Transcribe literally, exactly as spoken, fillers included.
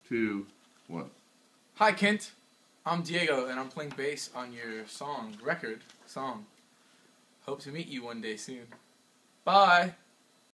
two, one. Hi, Kent. I'm Diego, and I'm playing bass on your song, record, song. Hope to meet you one day soon. Bye.